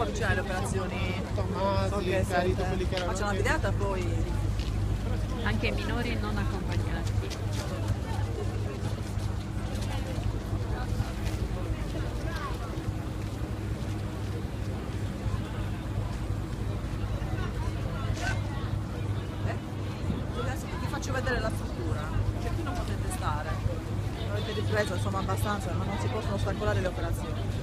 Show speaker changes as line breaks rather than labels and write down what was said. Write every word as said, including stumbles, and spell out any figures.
Cioè le operazioni
Tomasi,
ok,
Carito,
sì,
quelli che
ma
erano
c'è una
anche-
pediatra poi.
Anche i minori non accompagnati.
Eh? Adesso ti faccio vedere la struttura, cioè qui non potete stare, avete ripreso insomma abbastanza, ma non si possono ostacolare le operazioni.